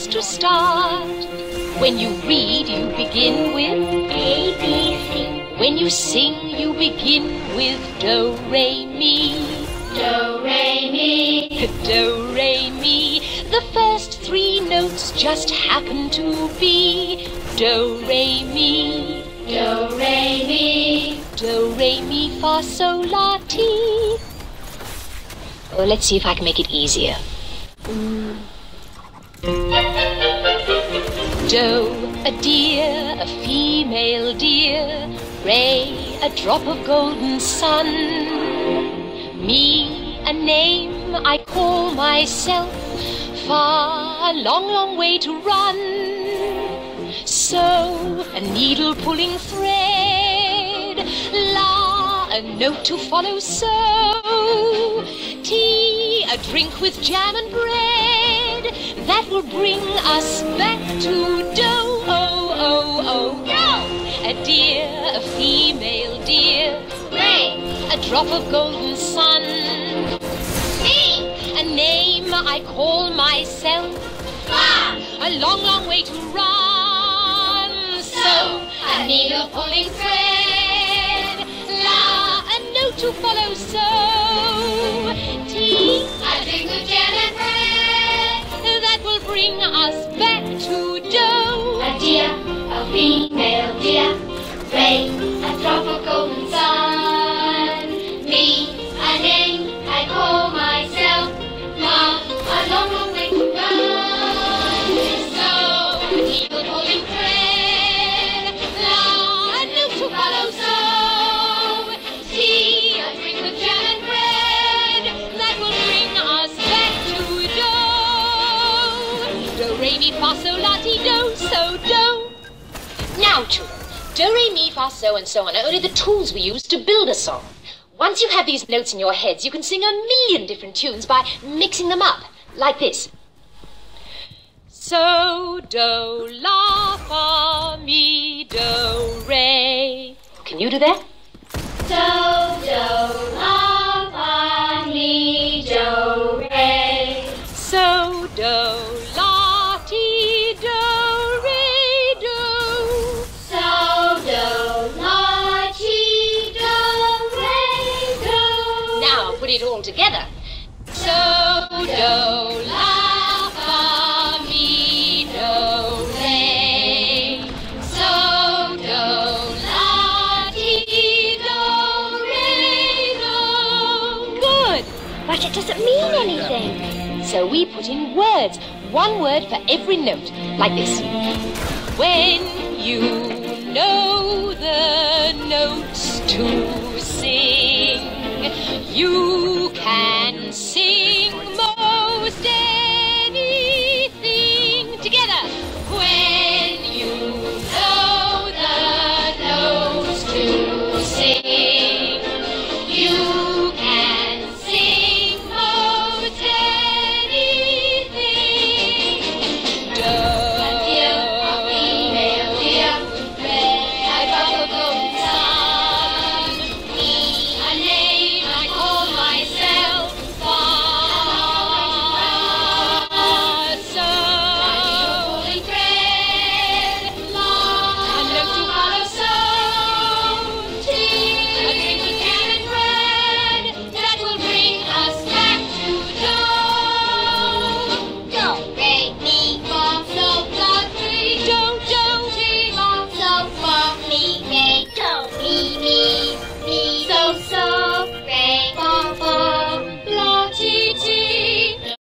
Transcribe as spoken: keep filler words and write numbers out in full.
notes to start. When you read, you begin with A, B, C. When you sing, you begin with Do, Re, Mi. Do, Re, Mi. Do, Re, Mi. The first three notes just happen to be Do, Re, Mi. Do, Re, Mi. Do, Re, Mi, Fa, Sol, La, Ti. Oh, let's see if I can make it easier. Mm. Do, a deer, a female deer. Re, a drop of golden sun. Mi, a name I call myself. Fa, a long, long way to run. So, a needle pulling thread. La, a note to follow. So, Ti, a drink with jam and bread. That will bring us back to Do, oh, oh, oh, Do. A deer, a female deer. Re, a drop of golden sun. Mi, a name I call myself. Fa, a long, long way to run. So, a needle pulling thread. La, a note to follow. So, Ti, a drink of jam and bread. That will bring us back to Do. A deer, a female deer. Re, a drop of golden sun. Mi, a name I call myself. Fa, a long, long way to run. So, a needle pulling thread. La, a note to follow. So, Ti, a drink of jam and bread. That will bring us back to Do. Do, Re, Mi, Fa, Sol, La, Ti, Do. So, Do. Now, children, Do, Re, Mi, Fa, So, and so on are only the tools we use to build a song. Once you have these notes in your heads, you can sing a million different tunes by mixing them up, like this. So, Do, La, Fa, Mi, Do, Re. Can you do that? So, Do, La, Fa, Mi, Do, Re. So, Do, La, Ti, Do, Re, Do. So, Do, La, Ti, Do, Re, Do. Now put it all together. So, Do, La, Fa, Mi, Do, Re. So, Do, La, Ti, Do, Re, Do. Good, but it doesn't mean anything. So we put in words, one word for every note, like this. When you know the notes to sing, you can sing.